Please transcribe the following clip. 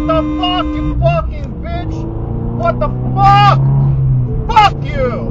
the fuck, you fucking bitch? What the fuck? Fuck you!